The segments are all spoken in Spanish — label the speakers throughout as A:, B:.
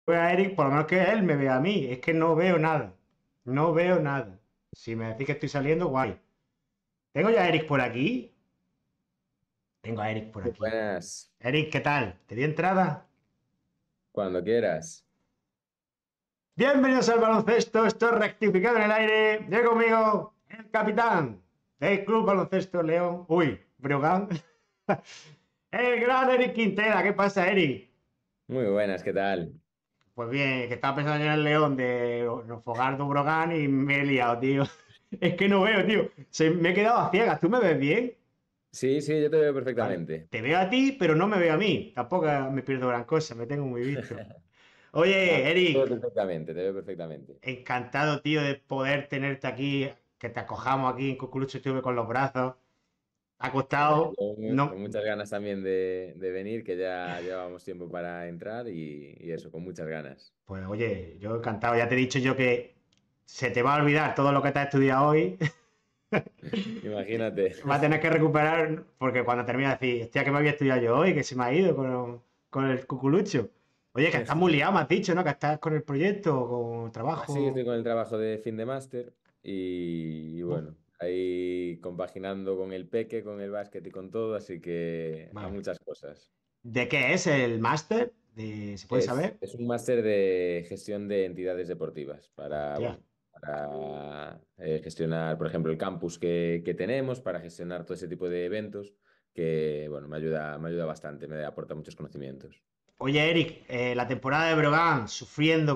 A: a Eric, por lo menos que él me vea a mí. Es que no veo nada. No veo nada. Si me decís que estoy saliendo, guay. ¿Tengo ya a Eric por aquí? Tengo a Eric por aquí.
B: Buenas,
A: Eric, ¿qué tal? ¿Te di entrada?
B: cuando quieras.
A: Bienvenidos al baloncesto. Esto es rectificado en el aire. Llega conmigo el capitán del Club Baloncesto León. Uy, Breogán. El gran Eric Quintela. ¿Qué pasa, Eric?
B: Muy buenas, ¿qué tal?
A: Pues bien, que estaba pensando yo en el León de Fogardo Brogan y me he liado, tío. Es que no veo, tío. Me he quedado a ciegas. ¿Tú me ves bien?
B: Sí, sí, yo te veo
A: Vale.
B: perfectamente.
A: Te veo a ti, pero no me veo a mí. Tampoco me pierdo gran cosa, me tengo muy visto.
B: No,
A: Oye,
B: te veo
A: Eric,
B: perfectamente, te veo perfectamente.
A: encantado, tío, de poder tenerte aquí, que te acojamos aquí en Cucurucho, estuve con los brazos. Ha costado,
B: Con
A: no,
B: muchas ganas también de venir, que ya llevábamos tiempo para entrar y eso, con muchas ganas.
A: pues oye, yo encantado, ya te he dicho yo que se te va a olvidar todo lo que te has estudiado hoy.
B: Imagínate.
A: Va a tener que recuperar, porque cuando termine de decir, hostia, que me había estudiado yo hoy, que se me ha ido con el cuculucho. Oye, que estás muy liado, me has dicho, ¿no? Que estás con el proyecto, con el
B: Sí,
A: trabajo.
B: estoy con el trabajo de fin de máster y
A: Uf,
B: bueno, ahí compaginando con el peque, con el básquet y con todo, así que a
A: vale.
B: muchas cosas.
A: ¿De qué es el máster? ¿Se puede saber?
B: Es un máster de gestión de entidades deportivas
A: Hostia.
B: bueno, para gestionar, por ejemplo, el campus que tenemos, para gestionar todo ese tipo de eventos, que, bueno, me ayuda bastante, me aporta muchos conocimientos.
A: Oye, Eric, la temporada de Brogan sufriendo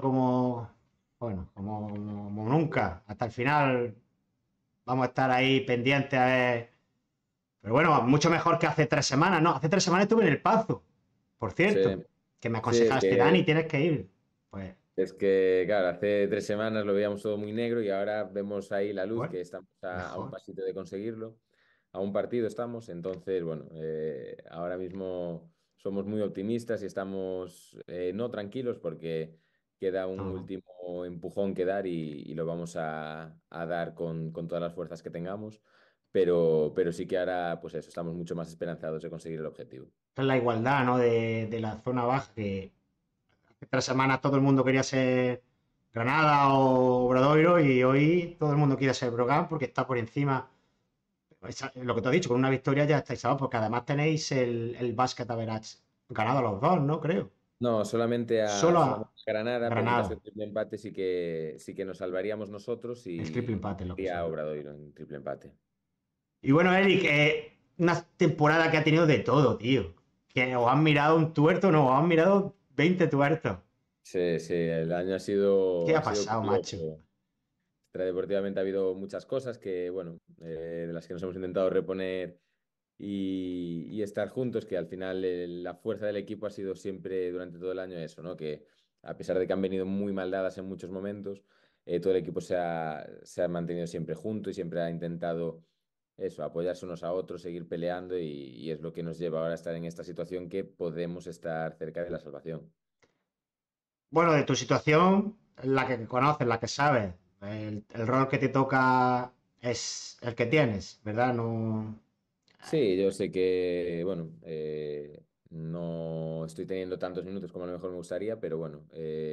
A: bueno, como nunca. Hasta el final vamos a estar ahí pendientes a ver. Pero bueno, mucho mejor que hace 3 semanas, ¿no? Hace 3 semanas estuve en el Pazo, por
B: Sí,
A: cierto, que me
B: sí,
A: aconsejaste, Dani, tienes que ir. Pues,
B: es que, claro, hace 3 semanas lo veíamos todo muy negro y ahora vemos ahí la luz,
A: bueno,
B: que estamos a un
A: mejor.
B: pasito de conseguirlo. A un partido estamos, entonces, bueno, ahora mismo somos muy optimistas y estamos no tranquilos porque queda un
A: No, no.
B: último empujón que dar y lo vamos a dar con todas las fuerzas que tengamos, pero sí que ahora, pues eso, estamos mucho más esperanzados de conseguir el objetivo.
A: Es la igualdad, ¿no? De la zona baja, que hace 3 semanas todo el mundo quería ser Granada o Obradoiro y hoy todo el mundo quiere ser Brogan porque está por encima. Lo que te he dicho, con una victoria ya estáis salvados, porque además tenéis el Basket Average ganado a los dos, ¿no? Creo.
B: No,
A: Solo
B: solamente
A: a
B: a Granada, pero en caso
A: Granada.
B: de triple empate sí que nos salvaría nosotros
A: Es triple
B: y
A: empate lo que
B: iría a
A: son.
B: Obradoiro en triple empate.
A: Y bueno, Eric, una temporada que ha tenido de todo, tío. Que os han mirado un tuerto, no, os han mirado 20 tuertos.
B: Sí, sí, el año
A: ¿Qué ha
B: ha sido
A: pasado, macho?
B: curioso. Extradeportivamente ha habido muchas cosas que, bueno, de las que nos hemos intentado reponer y estar juntos, que al final la fuerza del equipo ha sido siempre durante todo el año eso, ¿no? Que a pesar de que han venido muy mal dadas en muchos momentos, todo el equipo se ha mantenido siempre junto y siempre ha intentado eso, apoyarse unos a otros, seguir peleando y es lo que nos lleva ahora a estar en esta situación que podemos estar cerca de la salvación.
A: Bueno, de tu situación, la que conoces, la que sabes, el rol que te toca es el que tienes, ¿verdad? No.
B: Sí, yo sé que, bueno, no estoy teniendo tantos minutos como a lo mejor me gustaría, pero bueno,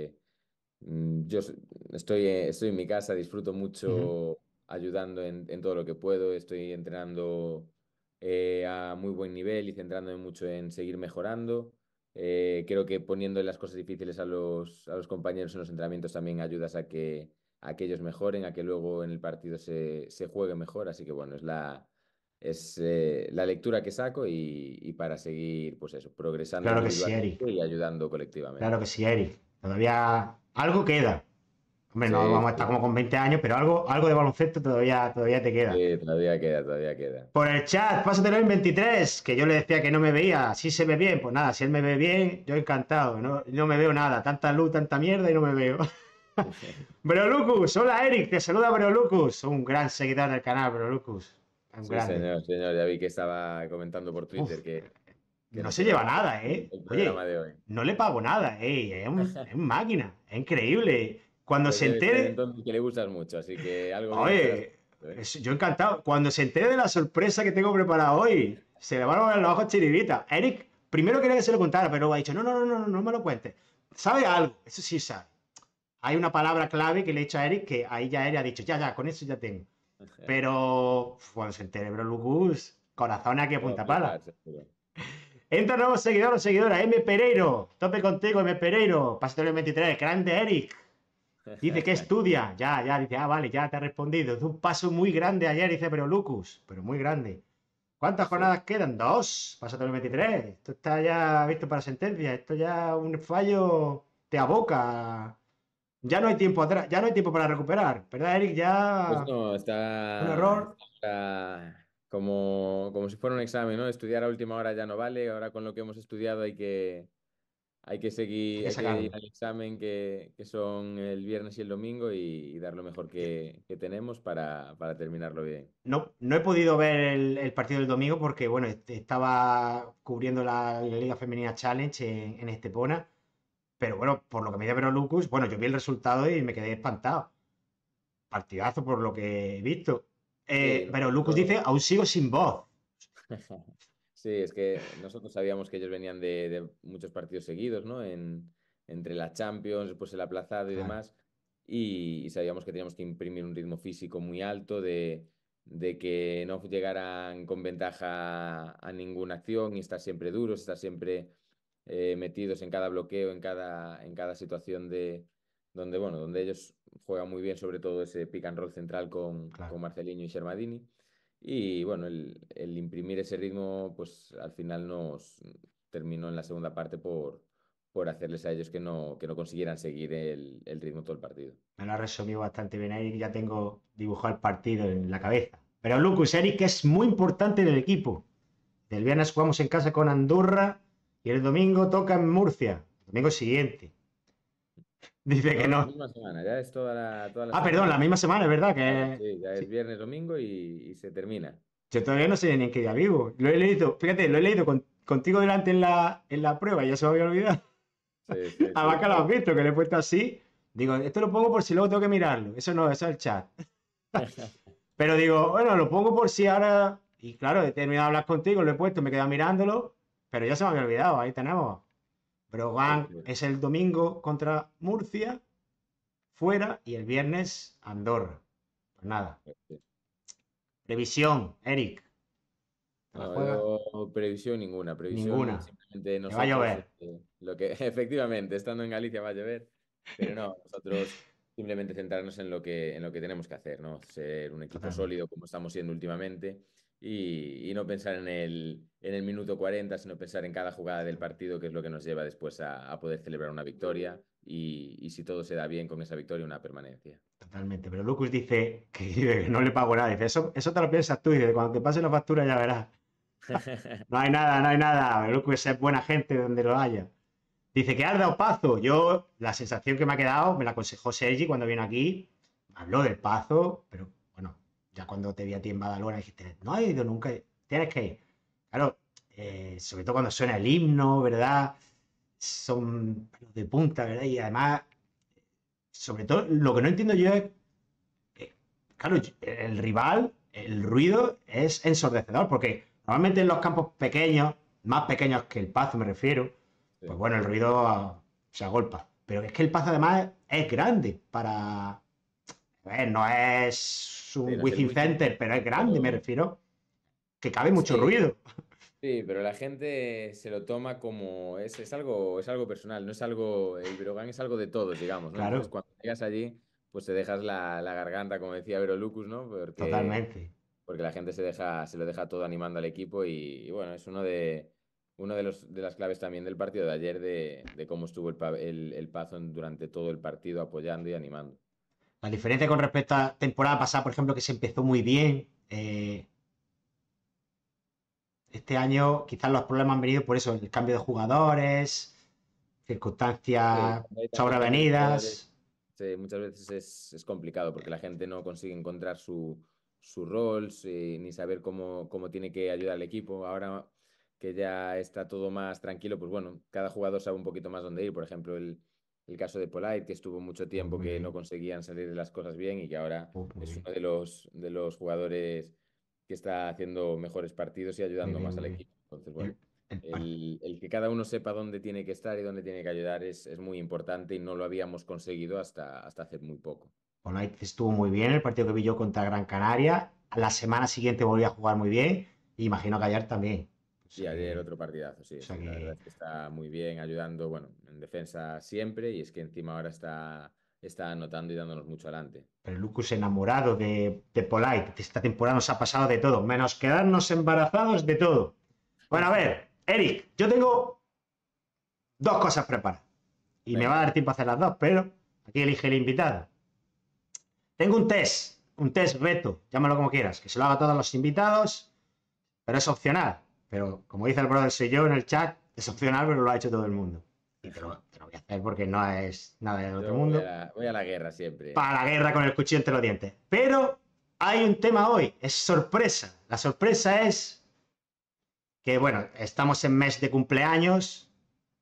B: estoy en mi casa, disfruto
A: Ujú.
B: mucho ayudando en todo lo que puedo, estoy entrenando a muy buen nivel y centrándome mucho en seguir mejorando. Creo que poniendo las cosas difíciles a los compañeros en los entrenamientos también ayudas a que ellos mejoren, a que luego en el partido se juegue mejor, así que bueno, es la lectura que saco y para seguir, pues eso, progresando
A: Claro que sí, Eric.
B: individualmente y ayudando
A: Claro
B: colectivamente.
A: que sí, Eric. Todavía algo queda. Hombre, no
B: Sí,
A: vamos a estar
B: sí,
A: como con 20 años, pero algo de baloncesto todavía te queda.
B: sí, todavía queda, todavía queda.
A: Por el chat, pásatelo en 23, que yo le decía que no me veía. Si se ve bien, pues nada, si él me ve bien, yo encantado. No me veo nada, tanta luz, tanta mierda y no me veo. Breolucus, hola Eric, te saluda Breolucus, un gran seguidor del canal, Breolucus. Un
B: Sí,
A: grande.
B: señor, señor, ya vi que estaba comentando por Twitter
A: Uf,
B: que
A: no
B: no
A: se
B: se le
A: lleva
B: daba
A: nada,
B: el programa
A: Oye,
B: de hoy.
A: no le pago nada, es un máquina, es increíble. Cuando
B: Pues
A: se
B: debe ser
A: entere,
B: entonces que le gustas mucho, así que algo bien estarás
A: oye,
B: haciendo, ¿eh?
A: yo encantado. Cuando se entere de la sorpresa que tengo preparada hoy, se le van a ver los ojos chiribita. Eric, primero quería que se lo contara, pero ha dicho, no, no, no, no, no me lo cuentes. sabe algo, eso sí sabe. Hay una palabra clave que le he dicho a Eric que ahí ya Eric ha dicho, ya, con eso ya tengo. Pero cuando se entere Bro Lucas, corazón aquí a
B: Lo va a
A: punta pala.
B: flipar, seguro.
A: Entra nuevo seguidor o seguidora, M. Pereiro. Tope contigo, M. Pereiro. Pasatorio 23, grande Eric. Dice que estudia. Ya, dice, vale, ya te ha respondido. Es un paso muy grande ayer, dice, pero Lucas, pero muy grande. ¿Cuántas
B: Sí.
A: jornadas quedan? Dos. Pasatorio 23. Esto está ya visto para sentencia. Esto ya un fallo te aboca. Ya no hay tiempo atrás, ya no hay tiempo para recuperar. ¿Verdad, Eric?
B: Pues
A: Ya
B: no,
A: un
B: está,
A: error.
B: está como si fuera un examen, ¿no? Estudiar a última hora ya no vale, ahora con lo que hemos estudiado hay que
A: Hay
B: seguir,
A: que
B: hay que ir
A: sacarlo.
B: al examen que son el viernes y el domingo y dar lo mejor que tenemos para terminarlo bien.
A: No he podido ver el partido del domingo porque, bueno, estaba cubriendo la Liga Femenina Challenge en Estepona, pero bueno, por lo que me dice Vero Lucas, bueno, yo vi el resultado y me quedé espantado. Partidazo por lo que he visto.
B: Sí,
A: Pero Lucas dice,
B: nosotros...
A: aún sigo sin voz.
B: Sí, es que nosotros sabíamos que ellos venían de muchos partidos seguidos, ¿no? Entre la Champions, después el aplazado y
A: Claro,
B: demás, y sabíamos que teníamos que imprimir un ritmo físico muy alto, de que no llegaran con ventaja a ninguna acción y estar siempre duros, estar siempre metidos en cada bloqueo, en cada situación donde, bueno, donde ellos juegan muy bien, sobre todo ese pick and roll central
A: claro.
B: con Marcelinho y Shermadini. Y bueno, el imprimir ese ritmo, pues al final nos terminó en la segunda parte por hacerles a ellos que no consiguieran seguir el ritmo todo el partido.
A: Me lo ha resumido bastante bien Eric, ya tengo dibujado el partido en la cabeza. Pero Lucas, Eric es muy importante en el equipo. El viernes jugamos en casa con Andorra y el domingo toca en Murcia. El domingo siguiente. Dice que
B: No, la
A: no.
B: misma semana, ya es toda la
A: Ah, perdón,
B: semana.
A: la misma semana, es verdad
B: Claro,
A: que...
B: sí, ya es
A: Sí.
B: viernes, domingo y se termina.
A: Yo todavía no sé ni en qué día vivo. Lo he leído, fíjate, lo he leído contigo delante en la prueba, ya se me había olvidado.
B: Sí, sí, sí,
A: Además que lo has visto, que le he puesto así. Digo, esto lo pongo por si luego tengo que mirarlo. Eso no, eso es el chat. Pero digo, bueno, lo pongo por si ahora... Y claro, he terminado de hablar contigo, lo he puesto, me he quedado mirándolo, pero ya se me había olvidado, ahí tenemos.
B: Pues,
A: Brogan es el domingo contra Murcia, fuera, y el viernes Andorra. Pues nada.
B: sí.
A: Previsión, Eric. ¿Te la
B: No,
A: juegas?
B: yo previsión ninguna,
A: Ninguna.
B: previsión simplemente
A: Que va a
B: nosotros,
A: llover.
B: lo que efectivamente, estando en Galicia va a llover, pero no, nosotros simplemente centrarnos en lo que tenemos que hacer, ¿no? Ser un equipo
A: Totalmente.
B: sólido como estamos siendo últimamente y no pensar en el minuto 40 sino pensar en cada jugada del partido, que es lo que nos lleva después a poder celebrar una victoria y si todo se da bien con esa victoria, una permanencia.
A: Totalmente. Pero Lucas dice que no le pago nada. Dice, eso te lo piensas tú. Dice, cuando te pase la factura ya verás. No hay nada, no hay nada. Pero Lucas es buena gente donde lo haya. Dice que arda o Pazo. Yo, la sensación que me ha quedado, me la aconsejó Sergi cuando vino aquí. Habló del Pazo, pero bueno, ya cuando te vi a ti en Badalona dijiste, no he ido nunca, tienes que ir. Claro, sobre todo cuando suena el himno, ¿verdad? Son pelos de punta, ¿verdad? Y además, sobre todo, lo que no entiendo yo es, que, claro, el rival, el ruido es ensordecedor, porque normalmente en los campos pequeños, más pequeños que el Pazo me refiero, pues
B: Sí.
A: bueno, el ruido se agolpa. Pero es que el Pazo además es grande para... no es
B: Sí,
A: un
B: no es el
A: Wizzing
B: Wizzing,
A: Center, pero es grande, me
B: pero
A: refiero, que cabe mucho
B: sí.
A: ruido.
B: Sí, pero la gente se lo toma como es algo personal, no es algo, el Breogán es algo de todos, digamos, ¿no? Entonces
A: Claro,
B: cuando llegas allí, pues te dejas la garganta, como decía Vero Lucus, ¿no?
A: totalmente.
B: Porque la gente se lo deja todo animando al equipo y, bueno, es uno de las claves también del partido de ayer de cómo estuvo el Pazo durante todo el partido apoyando y animando.
A: La diferencia con respecto a temporada pasada, por ejemplo, que se empezó muy bien. Este año quizás los problemas han venido por eso, el cambio de jugadores,
B: Sí,
A: circunstancias
B: cuando hay tantos cambios de jugadores,
A: sobrevenidas.
B: sí, muchas veces es complicado porque la gente no consigue encontrar su rol, sí, ni saber cómo tiene que ayudar al equipo. Ahora que ya está todo más tranquilo, pues bueno, cada jugador sabe un poquito más dónde ir. Por ejemplo, el caso de Polite, que estuvo mucho tiempo
A: Muy
B: que no
A: bien.
B: conseguían salir de las cosas bien y que ahora
A: Muy
B: es
A: bien.
B: uno de los jugadores que está haciendo mejores partidos y
A: Muy
B: ayudando
A: bien,
B: más
A: muy
B: al
A: bien.
B: equipo. Entonces, bueno. El que cada uno sepa dónde tiene que estar y dónde tiene que ayudar es muy importante y no lo habíamos conseguido hasta hace muy poco.
A: Polite estuvo muy bien el partido que vi yo contra Gran Canaria. A la semana siguiente volvió a jugar muy bien. Y imagino que ayer también. O
B: Y
A: sea
B: ayer
A: que,
B: otro partidazo,
A: o
B: sí,
A: sea
B: sí, la verdad
A: que
B: es que está muy bien ayudando, bueno, en defensa siempre y es que encima ahora está anotando y dándonos mucho adelante.
A: pero Lucas enamorado de Polite. Esta temporada nos ha pasado de todo. Menos quedarnos embarazados de todo. Bueno, a ver, Eric, yo tengo dos cosas preparadas. Y me va a
B: Venga,
A: dar tiempo a hacer las dos, pero aquí elige el invitado. Tengo un test reto, llámalo como quieras, que se lo haga a todos los invitados, pero es opcional. Pero como dice el brother soy yo en el chat, es opcional, pero lo ha hecho todo el mundo. Y te lo voy a hacer porque no es nada del otro
B: yo voy a
A: mundo.
B: la guerra siempre.
A: Para la guerra con el cuchillo entre los dientes. Pero hay un tema hoy, es sorpresa. La sorpresa es que, bueno, estamos en mes de cumpleaños.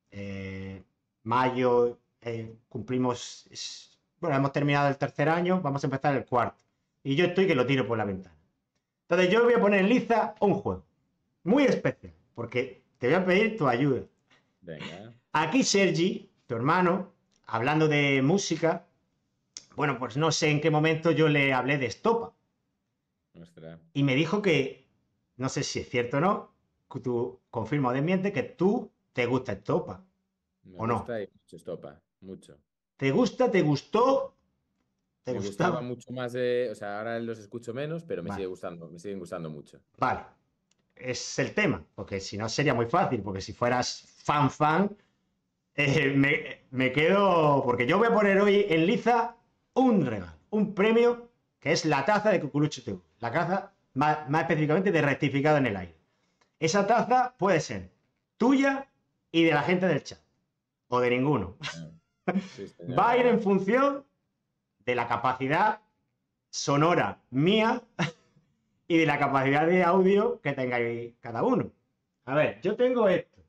A: Mayo, cumplimos, bueno, hemos terminado el tercer año, vamos a empezar el cuarto. Y yo estoy que lo tiro por la ventana. Entonces yo voy a poner en liza un juego muy especial, porque te voy a pedir tu ayuda.
B: Venga,
A: Aquí Sergi, tu hermano, hablando de música, bueno, pues no sé en qué momento yo le hablé de Estopa.
B: ostras.
A: Y me dijo que, no sé si es cierto o no, que tú confirma o desmiente que tú te gusta Estopa,
B: Me
A: ¿o no?
B: gusta y mucho estopa, mucho.
A: ¿Te gusta? ¿Te gustó? ¿Te
B: Me gustaba
A: gustaba?
B: mucho más o sea, ahora los escucho menos, pero me sigue
A: Vale,
B: gustando, me siguen gustando mucho.
A: vale. Es el tema, porque si no sería muy fácil, porque si fueras fan, me quedo, porque yo voy a poner hoy en liza un regalo, un premio, que es la taza de Cucurucho TV, la taza más específicamente de rectificado en el aire. Esa taza puede ser tuya y de la gente del chat, o de ninguno.
B: Ah, sí,
A: Va
B: señor,
A: a ir en
B: venga.
A: función de la capacidad sonora mía y de la capacidad de audio que tengáis cada uno. A ver, yo tengo esto.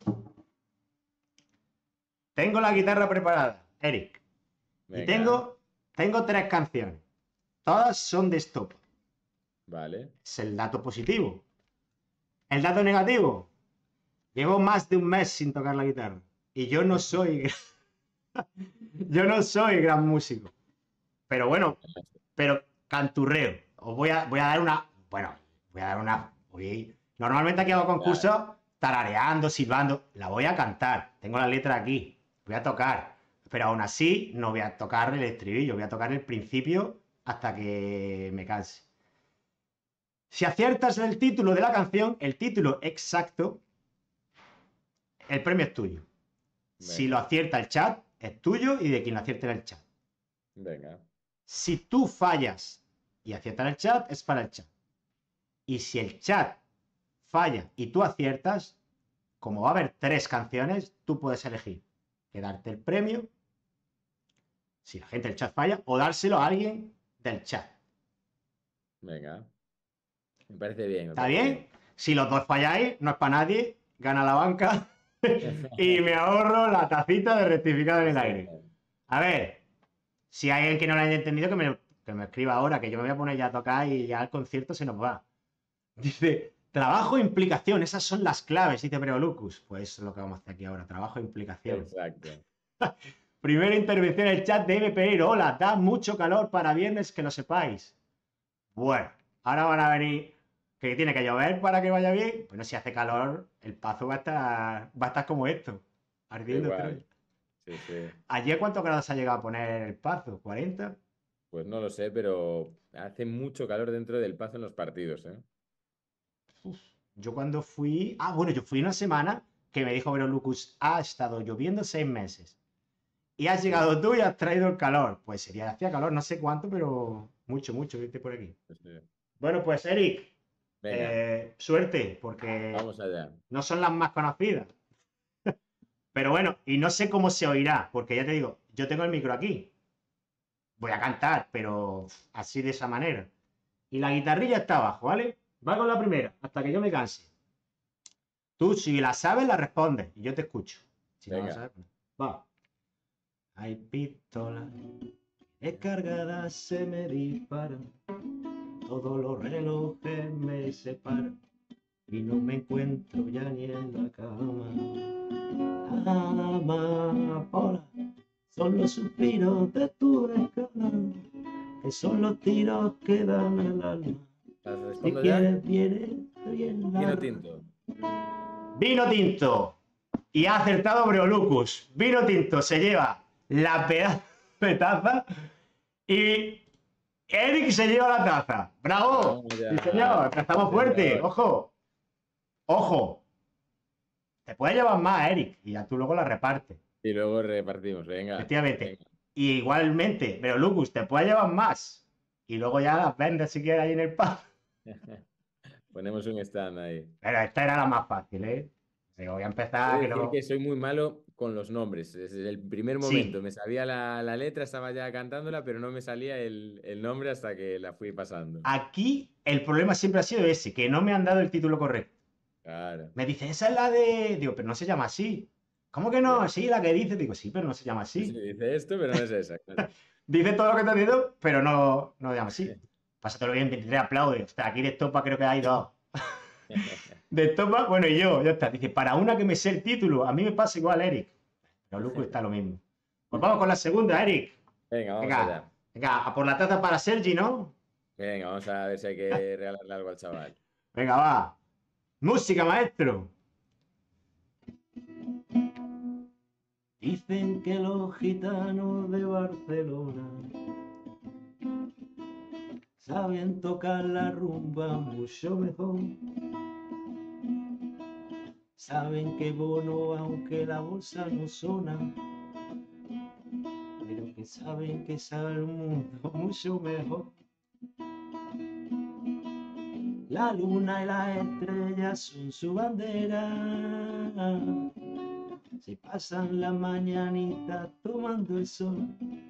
A: Tengo la guitarra preparada, Eric. Y
B: Venga,
A: tengo tres canciones. Todas son de stop.
B: vale.
A: Es el dato positivo. El dato negativo. Llevo más de un mes sin tocar la guitarra. Y yo no soy gran músico. Pero bueno, pero canturreo. Os voy a dar una. Bueno, voy a dar una. Normalmente aquí hago
B: Ya,
A: concursos tarareando, silbando. La voy a cantar. Tengo la letra aquí. Voy a tocar. Pero aún así, no voy a tocar el estribillo. Voy a tocar el principio hasta que me canse. Si aciertas el título de la canción, el título exacto, el premio es tuyo. Si lo
B: venga,
A: acierta el chat, es tuyo y de quien lo acierte en el chat.
B: venga.
A: Si tú fallas y aciertas el chat, es para el chat. Y si el chat falla y tú aciertas, como va a haber tres canciones, tú puedes elegir quedarte el premio, si la gente del chat falla, o dárselo a alguien del chat.
B: Venga. Me parece bien, me
A: ¿Está
B: parece bien.
A: bien? Si los dos falláis, no es para nadie, gana la banca y me ahorro la tacita de rectificado en el aire.
B: Exacto.
A: A ver, si hay alguien que no lo haya entendido, que me escriba ahora, que yo me voy a poner ya a tocar y ya el concierto se nos va. Dice, trabajo e implicación, esas son las claves, dice Preolucus. Pues es lo que vamos a hacer aquí ahora, trabajo e implicación.
B: Exacto.
A: Primera intervención en el chat de M. Pereiro. Hola, da mucho calor para viernes, que lo sepáis. Bueno, ahora van a venir que tiene que llover para que vaya bien. Bueno, si hace calor, el Pazo va a estar como esto, ardiendo Troya.
B: Igual. Sí, sí.
A: ¿Ayer cuántos grados ha llegado a poner el Pazo? ¿40?
B: Pues no lo sé, pero hace mucho calor dentro del Pazo en los partidos, ¿eh?
A: Uf, yo cuando fui. Ah, bueno, yo fui una semana que me dijo Vero Lucas, ha estado lloviendo 6 meses. Y has
B: Sí,
A: llegado tú y has traído el calor. Pues sería, hacía calor, no sé cuánto, pero mucho, viste por aquí.
B: sí, sí.
A: Bueno, pues Eric,
B: Venga,
A: suerte, porque
B: vamos allá.
A: no son las más conocidas. Pero bueno, y no sé cómo se oirá, porque ya te digo, yo tengo el micro aquí. Voy a cantar, pero así de esa manera. Y la guitarrilla está abajo, ¿vale? Va con la primera, hasta que yo me canse. Tú, si la sabes, la respondes y yo te escucho. Si no la
B: Venga.
A: sabes, pues no. Va. Hay pistolas descargadas, se me disparan. Todos los relojes me separan. y no me encuentro ya ni en la cama. Amapola, son los suspiros de tu escala, que son los tiros que dan el alma.
B: ¿Las
A: Si
B: respondo ya?
A: quieres, vienes, estoy en la...
B: Vino tinto.
A: Vino tinto. Y ha acertado Breolucus. Vino tinto se lleva la pedazo de taza y Eric se lleva la taza. ¡Bravo!
B: Vamos
A: Sí,
B: ya.
A: señor. Empezamos fuerte.
B: Señor.
A: ¡Ojo! ¡Ojo! Te puedes llevar más, Eric, y ya tú luego la repartes.
B: Y luego repartimos, venga.
A: Efectivamente.
B: Venga.
A: Y igualmente, Breolucus, te puedes llevar más. Y luego ya las vendes si quieres ahí en el pub.
B: Ponemos un stand ahí.
A: Pero esta era la más fácil, ¿eh? Digo, voy a
B: He
A: empezar,
B: de
A: que
B: decir
A: no...
B: que soy muy malo con los nombres. Desde el primer momento
A: Sí,
B: me sabía la letra, estaba ya cantándola, pero no me salía el nombre hasta que la fui pasando.
A: aquí el problema siempre ha sido ese, que no me han dado el título correcto.
B: Claro.
A: Me dice, esa es la de... Digo, pero no se llama así. ¿Cómo que no?
B: Ya.
A: Sí, la que dice. Digo, sí, pero no se llama
B: Sí, sí,
A: así.
B: dice esto, pero no es esa. Claro.
A: Dice todo lo que te ha dicho, pero no se llama así. Pásatelo bien, 23 aplaude. Hostia, aquí de estopa creo que hay dos. De estopa, bueno, y yo, ya está. Dice, para una que me sé el título, a mí me pasa igual, Eric. Pero Luco está lo mismo. Pues vamos con la segunda, Eric.
B: Venga, vamos
A: Venga,
B: allá.
A: venga, a por la taza para Sergi, ¿no?
B: Venga, vamos a ver si hay que regalarle algo al chaval.
A: Venga, va. Música, maestro. Dicen que los gitanos de Barcelona saben tocar la rumba mucho mejor. Saben que Bono, aunque la bolsa no suena, pero que saben que sabe el mundo mucho mejor. La luna y las estrellas son su bandera. Se pasan la mañanita tomando el sol.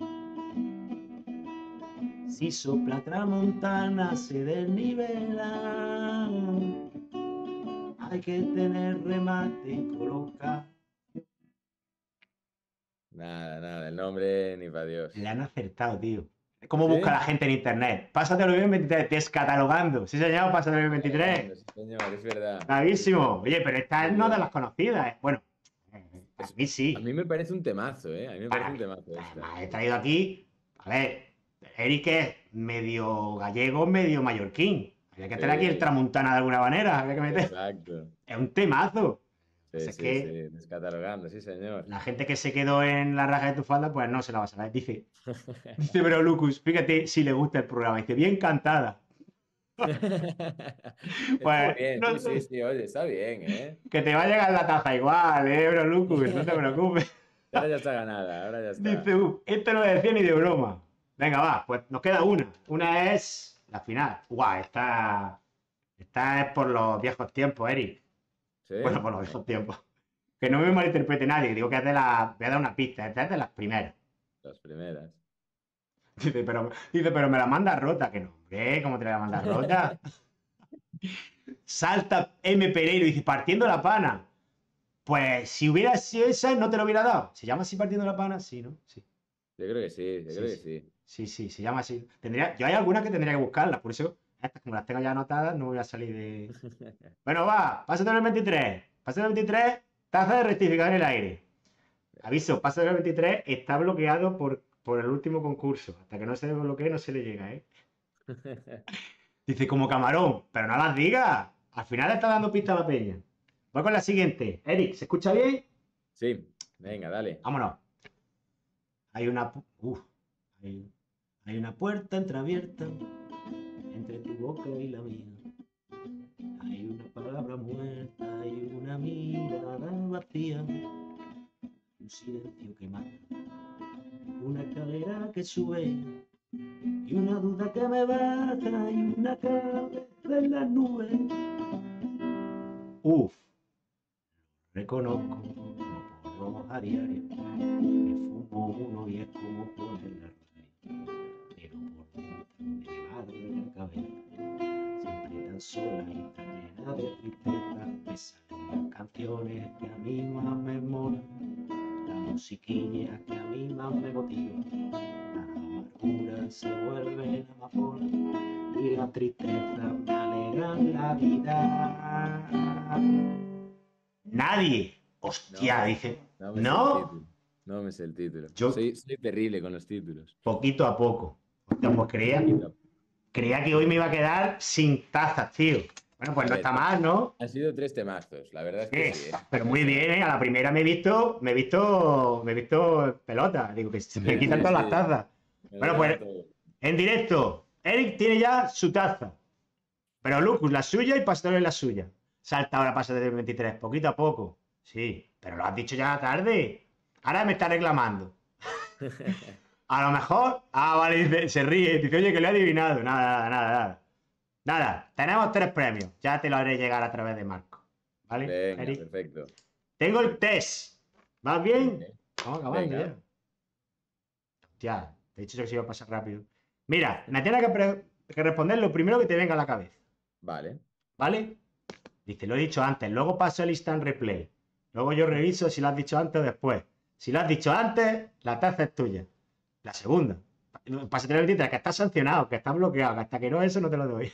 A: Si sopla tramontana se desnivela. Hay que tener remate y colocar.
B: Nada, el nombre ni para Dios.
A: Le han acertado, tío. ¿Cómo busca la
B: ¿Sí?
A: gente en internet? Pásatelo bien 23, descatalogando. Sí, señor, pásatelo bien 23.
B: Sí, señor, es verdad.
A: Bravísimo. Oye, pero esta es
B: Muy
A: no de
B: bien.
A: las conocidas, ¿eh? Bueno, a mí
B: A
A: sí.
B: mí me parece un temazo, ¿eh? A mí me
A: Para
B: parece un
A: mí.
B: temazo esta.
A: Además, he traído aquí, a ver, Eric es medio gallego, medio mallorquín. Había que tener aquí el
B: Sí,
A: tramuntana de alguna manera. Había que meter.
B: exacto.
A: Es un temazo.
B: Sí,
A: Es
B: sí, sí,
A: que
B: descatalogando, sí, señor.
A: la gente que se quedó en la raja de tu falda, pues no se la va a saber. Dice, pero Lucas, fíjate si le gusta el programa. Dice, bien cantada.
B: Estuvo
A: Pues,
B: bien,
A: no
B: sí, sí,
A: sé,
B: sí, oye, está bien, ¿eh?
A: que te va a llegar la taza igual, bro, Lucas, no te preocupes.
B: Ahora ya está ganada, ahora ya está.
A: Dice, esto no me decía ni de broma. Venga, va, pues nos queda una. Una es la final. Guau, esta es por los viejos tiempos, Eric.
B: ¿Sí?
A: Bueno, por los viejos tiempos. Que no me malinterprete nadie, digo que es de la... Voy a dar una pista, esta es de las primeras.
B: Las primeras.
A: Dice, pero me la manda rota, que no, hombre, ¿cómo te la voy a mandar rota? Salta M. Pereiro y dice, partiendo la pana. Pues si hubiera sido esa, no te lo hubiera dado. ¿Se llama así partiendo la pana? Sí, ¿no? Sí.
B: Yo creo que sí, yo
A: Sí,
B: creo que
A: sí.
B: sí.
A: Sí, sí, se llama así. Yo hay algunas que tendría que buscarlas, por eso estas como las tengo ya anotadas, no voy a salir de... Bueno, va, pásate el 23. Pásate el 23, taza de rectificar en el aire. Aviso, pásate el 23, está bloqueado por el último concurso. Hasta que no se desbloquee no se le llega, ¿eh? Dice, como camarón, pero no las digas. Al final le está dando pista a la peña. Voy con la siguiente. Eric, ¿se escucha bien?
B: Sí, venga, dale.
A: Vámonos. Hay una... hay, hay una puerta entreabierta entre tu boca y la mía. Hay una palabra muerta y una mirada vacía. Un silencio que mata. Una escalera que sube y una duda que me baja y una cabeza en las nubes. Uf, reconozco, no porros a diario. Me fumo uno y es como poner la rodilla. Pero por dentro me arde la cabeza. Siempre tan sola y tan llena de tristeza. Me salen las canciones que a mí más me molan. La musiquilla que a mí más me motiva. Las amarguras se vuelven amapola y la tristeza me alegra la Navidad. Nadie. Hostia,
B: No,
A: dice.
B: no me sé el
A: ¿No?
B: título. No me sé el título.
A: Yo
B: Soy terrible con los títulos.
A: poquito a poco. Hostia, pues
B: Poquito.
A: creía que hoy me iba a quedar sin tazas, tío. Bueno, pues
B: A
A: no
B: ver,
A: está mal, ¿no?
B: han sido tres temazos. La verdad es que sí, ¿eh?
A: Pero
B: O
A: muy
B: sea,
A: bien, ¿eh? A la primera me he visto en pelota. Digo que se me
B: sí,
A: quitan
B: sí,
A: todas las
B: sí.
A: tazas.
B: Me lo
A: Bueno,
B: lleva
A: pues
B: todo.
A: en directo, Eric tiene ya su taza. Pero Lucas, la suya y Pastor la suya. Salta ahora, pasa desde el 23, poquito a poco. Sí, pero lo has dicho ya tarde. Ahora me está reclamando. A lo mejor. Ah, vale, se ríe. Dice, oye, que lo he adivinado. Nada, nada, nada, nada. Nada, tenemos 3 premios. Ya te lo haré llegar a través de Marco. ¿Vale,
B: Venga,
A: Eric?
B: perfecto.
A: Tengo el test. ¿Vas bien?
B: Vale.
A: Vamos acabando
B: Venga,
A: ya. Ya, te he dicho que se iba a pasar rápido. Mira, me tienes que responder lo primero que te venga a la cabeza.
B: vale.
A: ¿Vale? Dice, lo he dicho antes, luego paso el instant replay. Luego yo reviso si lo has dicho antes o después. Si lo has dicho antes, la taza es tuya. La segunda. Pásate el 23, que estás sancionado, que estás bloqueado, que hasta que no eso no te lo doy.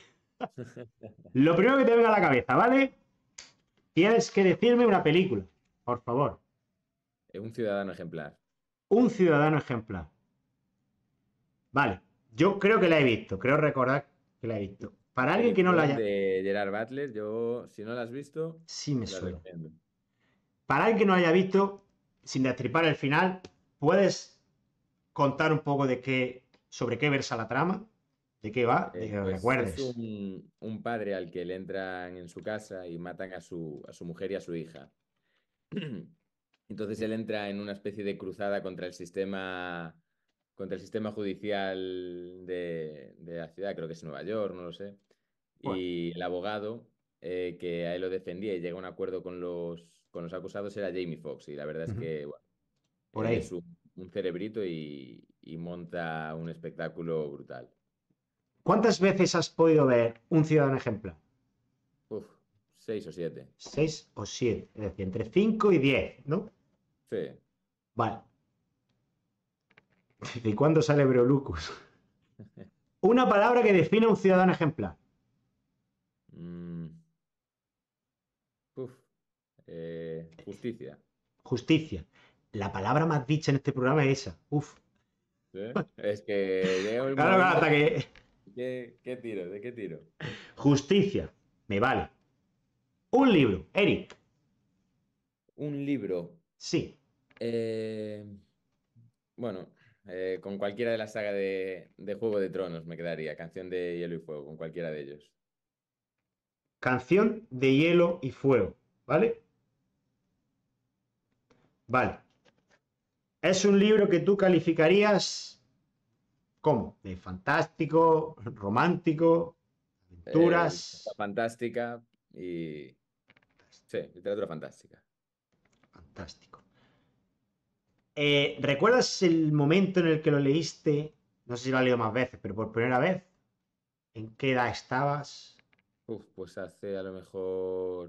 A: Lo primero que te venga a la cabeza, ¿vale? Tienes que decirme una película, por favor.
B: Un ciudadano ejemplar.
A: Un ciudadano ejemplar. Vale, yo creo que la he visto, creo recordar que la he visto. Para alguien que no la
B: Peliculón
A: haya...
B: de Gerard Butler. Yo, si no la has visto,
A: Sí me
B: te la
A: suena.
B: recomiendo.
A: Para alguien que no haya visto, sin destripar el final, ¿puedes contar un poco sobre qué versa la trama? ¿De qué va? De que lo
B: Pues es
A: recuerdes.
B: un padre al que le entran en su casa y matan a su mujer y a su hija. Entonces él entra en una especie de cruzada contra el sistema judicial de la ciudad, creo que es Nueva York, no lo sé.
A: Bueno,
B: Y el abogado que a él lo defendía y llega a un acuerdo con los acusados era Jamie Foxx. Y la verdad es que bueno,
A: por
B: él es
A: ahí.
B: un cerebrito y monta un espectáculo brutal.
A: ¿Cuántas veces has podido ver un ciudadano ejemplar?
B: Uf, 6 o 7.
A: 6 o 7, es decir, entre 5 y 10, ¿no?
B: Sí.
A: Vale. ¿Y cuándo sale Breolucus? Una palabra que define a un ciudadano ejemplar.
B: Mm, uf, justicia.
A: Justicia. La palabra más dicha en este programa es esa. Uf.
B: ¿Sí? Es que llega un
A: Claro, claro,
B: momento.
A: hasta que.
B: ¿Qué tiro? ¿De qué tiro?
A: Justicia. Me vale. Un libro. Eric.
B: Un libro.
A: Sí.
B: Eh, bueno, con cualquiera de la saga de Juego de Tronos me quedaría. Canción de Hielo y Fuego, con cualquiera de ellos.
A: Canción de hielo y fuego. ¿Vale? Vale. Es un libro que tú calificarías. ¿Cómo? De fantástico, romántico,
B: Literatura
A: aventuras.
B: fantástica y... Sí, literatura fantástica.
A: Fantástico. ¿Recuerdas el momento en el que lo leíste? No sé si lo has leído más veces, pero por primera vez. ¿En qué edad estabas?
B: Uf, pues hace a lo mejor...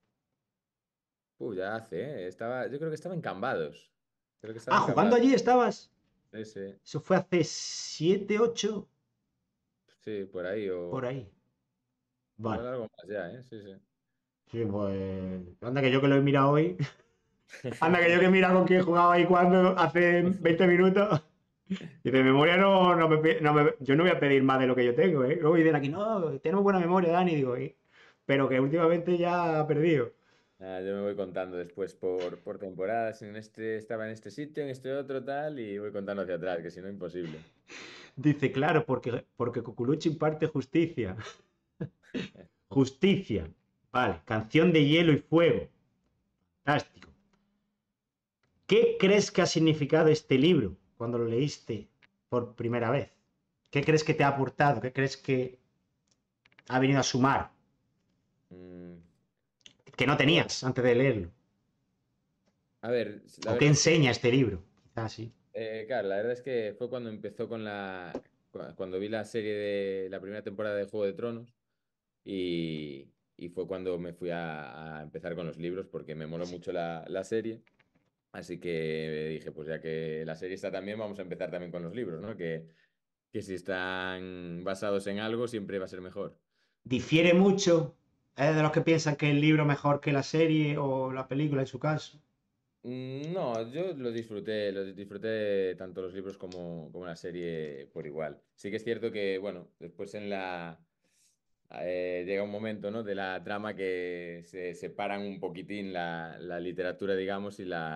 B: ya hace, ¿eh? Yo creo que estaba en Cambados. Creo que estaba
A: Ah,
B: en
A: jugando
B: Cambados.
A: allí estabas.
B: Sí, sí,
A: Eso fue hace 7, 8,
B: sí, por ahí
A: por
B: o
A: ahí.
B: igual
A: Vale.
B: algo más ya, ¿eh? Sí, sí.
A: Sí, pues. Anda que yo que lo he mirado hoy. Anda que yo que he mirado con quién jugaba ahí cuando hace 20 minutos. Y de memoria yo no voy a pedir más de lo que yo tengo, ¿eh? Luego dicen aquí, no, tenemos buena memoria, Dani, digo, pero que últimamente ya ha perdido.
B: Yo me voy contando después por temporadas. En este estaba en este sitio, en este otro tal, y voy contando hacia atrás, que si no, imposible.
A: Dice, claro, porque Cuculuchi imparte justicia. Justicia. Vale, canción de hielo y fuego. Fantástico. ¿Qué crees que ha significado este libro cuando lo leíste por primera vez? ¿Qué crees que te ha aportado? ¿Qué crees que ha venido a sumar?
B: Mm,
A: Que no
B: bueno,
A: tenías antes de leerlo.
B: a ver, la
A: ¿O qué
B: verdad es que,
A: enseña este libro? Quizás sí.
B: claro, la verdad es que fue cuando empezó cuando vi la serie de la primera temporada de Juego de Tronos y fue cuando me fui a empezar con los libros porque me moló mucho la serie. Así que dije, pues ya que la serie está también, vamos a empezar también con los libros, ¿no? Que si están basados en algo, siempre va a ser mejor.
A: Difiere mucho. ¿Es de los que piensan que el libro mejor que la serie o la película en su caso?
B: No, yo lo disfruté tanto los libros como la serie por igual. Sí que es cierto que, bueno, después llega un momento, ¿no? De la trama que se separan un poquitín la literatura, digamos,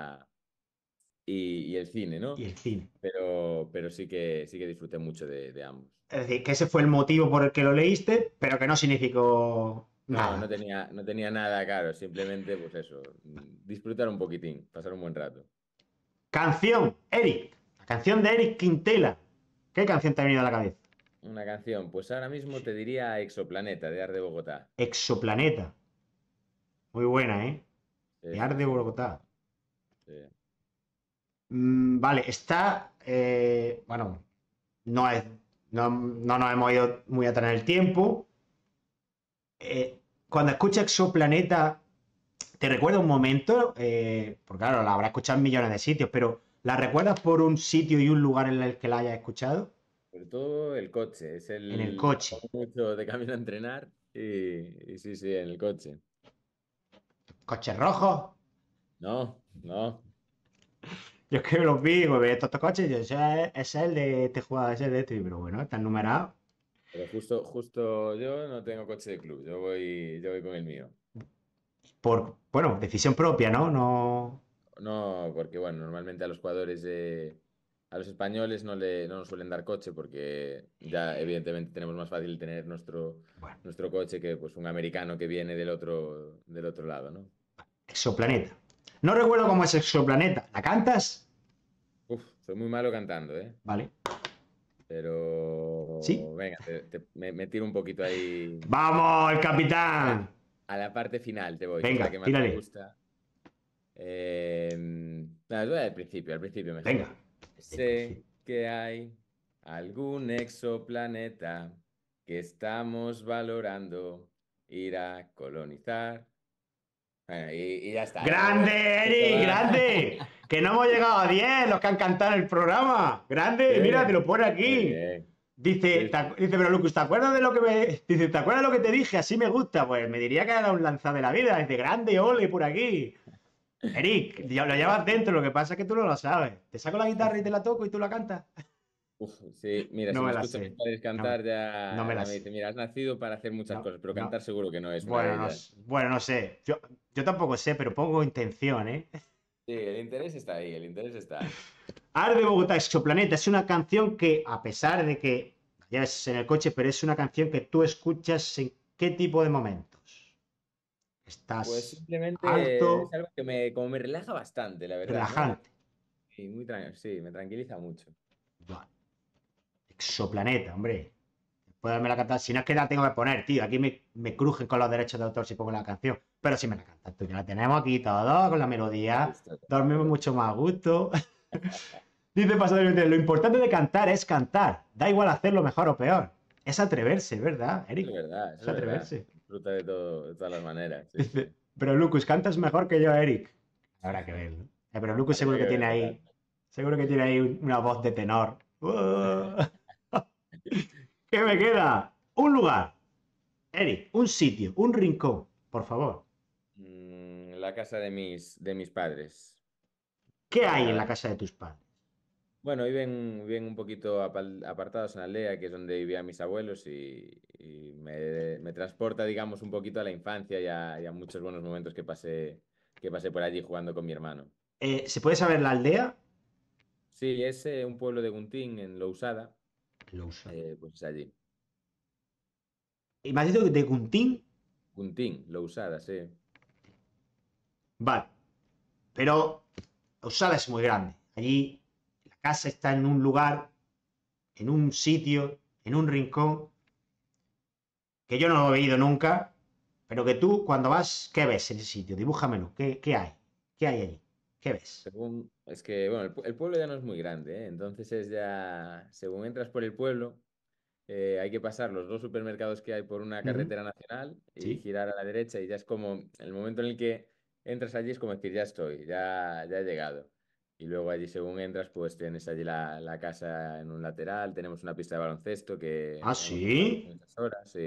B: y el cine,
A: Y
B: ¿no?
A: el cine.
B: Pero sí que disfruté mucho de ambos.
A: Es decir, que ese fue el motivo por el que lo leíste, pero que no significó
B: No,
A: nada.
B: no tenía nada claro, simplemente, pues eso, disfrutar un poquitín, pasar un buen rato.
A: Canción, Eric. La canción de Eric Quintela. ¿Qué canción te ha venido a la cabeza?
B: Una canción, pues ahora mismo te diría Exoplaneta de Arde Bogotá.
A: Exoplaneta. Muy buena, ¿eh?
B: Sí,
A: De
B: sí,
A: Arde
B: sí,
A: Bogotá.
B: sí.
A: Vale, está. Bueno, no es. No, no nos hemos ido muy atrás en el tiempo. Cuando escuchas Exoplaneta, ¿te recuerda un momento? Porque claro, la habrás escuchado en millones de sitios, pero ¿la recuerdas por un sitio y un lugar en el que la hayas escuchado?
B: Sobre todo el coche, es
A: En el
B: el
A: coche.
B: hago mucho de camino a entrenar y sí, sí, en el coche.
A: Coches rojos.
B: No, no,
A: Yo es que los vi, me veía estos coches y yo, ese es el de este jugador, ese es de este, pero bueno, están numerados.
B: pero justo yo no tengo coche de club, yo voy con el mío.
A: Por, bueno, decisión propia, ¿no? No.
B: No, porque bueno, normalmente a los jugadores a los españoles no nos suelen dar coche porque ya evidentemente tenemos más fácil tener
A: Bueno,
B: nuestro coche que pues un americano que viene del otro lado, ¿no?
A: exoplaneta. No recuerdo cómo es exoplaneta. ¿La cantas?
B: Uf, soy muy malo cantando, ¿eh?
A: Vale. ¿Sí?
B: Pero venga, me tiro un poquito ahí
A: ¡Vamos, el
B: a la,
A: capitán!
B: a la parte final, te voy, que es la
A: Venga,
B: que más me
A: tírale.
B: gusta. Nada, voy al principio
A: Venga.
B: mejor.
A: Desde el
B: Sé
A: principio.
B: que hay algún exoplaneta que estamos valorando ir a colonizar. Bueno, y ya está, ¿eh?
A: ¡Grande,
B: Poco
A: Eric!
B: más.
A: ¡Grande! Que no hemos llegado a 10 los que han cantado en el programa. ¡Grande! Mira, te
B: Sí,
A: lo pone
B: muy
A: aquí.
B: bien.
A: Dice,
B: Sí, sí.
A: dice, pero Lucas, ¿te acuerdas de lo que me. Dice, ¿te acuerdas de lo que te dije? Así me gusta. Pues me diría que era un lanza de la vida. Dice, grande, ole, por aquí. Eric, ya lo llevas dentro, lo que pasa es que tú no lo sabes. Te saco la guitarra y te la toco y tú la cantas.
B: Uf, sí, mira,
A: No
B: si me
A: me la
B: escuchan mis
A: sé.
B: padres
A: No me,
B: cantar,
A: no me la
B: ya me
A: sé.
B: dicen, mira, has nacido para hacer muchas
A: No,
B: cosas, pero
A: no.
B: cantar seguro que no es una
A: Bueno,
B: de
A: no,
B: ellas.
A: bueno, no sé. Yo tampoco sé, pero pongo intención, ¿eh?
B: Sí, el interés está ahí, el interés está.
A: Arde Bogotá Exoplaneta es una canción que, a pesar de que la lleves en el coche, pero es una canción que tú escuchas en qué tipo de momentos.
B: Pues
A: ¿Estás
B: simplemente es
A: alto,
B: algo como me relaja bastante, la verdad, ¿no?
A: relajante?
B: Y sí, me tranquiliza mucho.
A: Vale. Exoplaneta, hombre. Puedes me la cantar. Si no es que la tengo que poner, tío. Aquí me crujen con los derechos de autor si pongo la canción. Pero si me la cantas tú, ya la tenemos aquí todo, con la melodía.
B: Listo,
A: Dormimos
B: perfecto.
A: mucho más a gusto. Dice Pasador, lo importante de cantar es cantar. Da igual hacerlo mejor o peor. Es atreverse, ¿verdad,
B: Eso es
A: Eric?
B: verdad, eso
A: Es
B: es verdad.
A: atreverse.
B: Disfruta de todo, de todas las maneras, sí, sí.
A: Dice, pero Lucas, cantas mejor que yo, Eric. Habrá que verlo. Pero Lucas
B: Habría
A: seguro
B: que
A: que tiene
B: verlo,
A: ahí.
B: claro.
A: Seguro que tiene ahí una voz de tenor. ¿Qué me queda? Un lugar. Eric, un sitio, un rincón, por favor.
B: La casa de mis padres.
A: ¿Qué hay
B: La
A: en
B: verdad.
A: la casa de tus padres?
B: Bueno, viven un poquito apartados en la aldea, que es donde vivían mis abuelos, y me transporta, digamos, un poquito a la infancia y a muchos buenos momentos que pasé por allí jugando con mi hermano.
A: ¿Se puede saber la aldea?
B: Sí, es un pueblo de Guntín, en Lousada,
A: Lo usa.
B: pues es allí.
A: Y me has dicho que de Guntín,
B: Guntín, Lousada, sí.
A: vale. Pero Usada es muy grande. Allí la casa está en un lugar, en un sitio, en un rincón, que yo no lo he ido nunca, pero que tú cuando vas, ¿qué ves en ese sitio? Dibújamelo. ¿Qué hay? ¿Qué hay allí? ¿Qué ves?
B: Es que, bueno, el pueblo ya no es muy grande, ¿eh? Entonces es ya, según entras por el pueblo, hay que pasar los dos supermercados que hay por una
A: Uh -huh.
B: carretera nacional y
A: Sí.
B: girar a la derecha y ya es como el momento en el que entras allí es como decir, ya estoy, ya he llegado. Y luego allí según entras pues tienes allí la casa en un lateral, tenemos una pista de baloncesto que
A: Ah,
B: hemos jugado
A: sí.
B: muchas horas.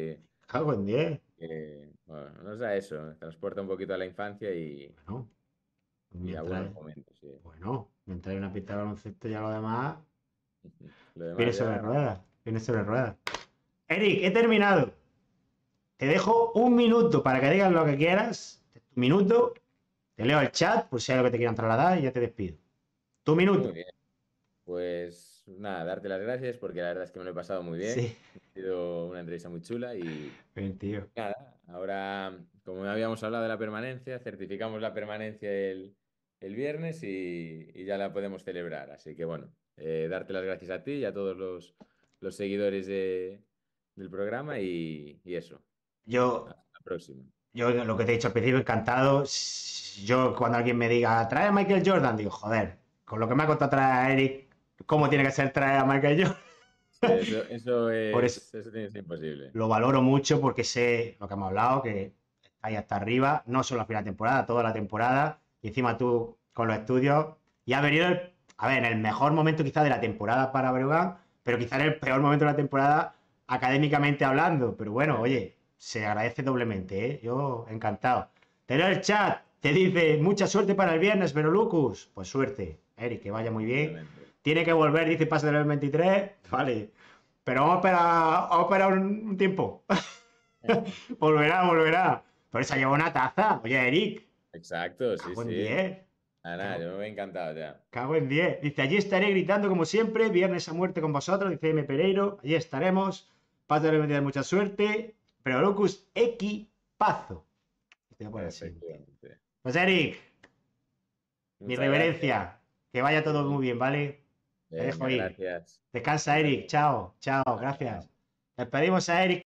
A: Cago en 10.
B: Bueno, nos da eso, transporta un poquito a la infancia
A: Bueno,
B: y a
A: mientras,
B: buenos momentos, sí.
A: bueno, mientras hay una pista de baloncesto ya lo demás
B: Lo
A: viene
B: demás
A: sobre
B: ya,
A: ruedas. Viene sobre ruedas. Eric, he terminado. Te dejo un minuto para que digas lo que quieras. Un minuto. Te leo el chat por si hay algo que te quieran trasladar y ya te despido. Tu
B: muy
A: minuto.
B: bien. Pues nada, darte las gracias porque la verdad es que me lo he pasado muy bien.
A: Sí.
B: Ha sido una entrevista muy chula y
A: Bien, tío.
B: nada, ahora, como habíamos hablado de la permanencia, certificamos la permanencia el viernes y ya la podemos celebrar. Así que bueno, darte las gracias a ti y a todos los seguidores del programa y eso.
A: Yo,
B: Hasta la próxima.
A: yo lo que te he dicho al principio, encantado. Yo cuando alguien me diga, trae a Michael Jordan, digo, joder, con lo que me ha costado traer a Eric, ¿cómo tiene que ser traer a Michael Jordan?
B: Sí, eso
A: Por eso
B: eso tiene que ser imposible.
A: lo valoro mucho porque sé lo que hemos hablado, que ahí hasta arriba, no solo a final de temporada, toda la temporada, y encima tú con los estudios, y ha venido, a ver, en el mejor momento quizás de la temporada para Breogán, pero quizás en el peor momento de la temporada académicamente hablando, pero bueno, oye, se agradece doblemente, ¿eh? Yo encantado. Pero el chat te dice, mucha suerte para el viernes, pero Lucas, pues suerte, Eric, que vaya muy bien.
B: Igualmente.
A: Tiene que volver, dice pase del 23, vale, pero vamos a esperar un tiempo. Volverá, volverá. Pero se ha llevado una taza. Oye, Eric,
B: Exacto, sí,
A: cago en
B: sí.
A: 10.
B: Nada, nada,
A: Cago,
B: yo me he encantado ya.
A: cago en 10. Dice, allí estaré gritando como siempre, viernes a muerte con vosotros, dice M. Pereiro. Allí estaremos. Pato de meter mucha suerte. Pero Locus, equipazo. Te voy a poner así.
B: Efectivamente.
A: Pues Eric, mi
B: Muchas gracias.
A: reverencia. Que vaya todo muy
B: Igual.
A: bien, ¿vale? Te dejo
B: Venga,
A: ir.
B: gracias.
A: Descansa,
B: Un
A: Eric.
B: saludo.
A: Chao, chao,
B: Chao,
A: gracias.
B: chao.
A: Despedimos a Eric.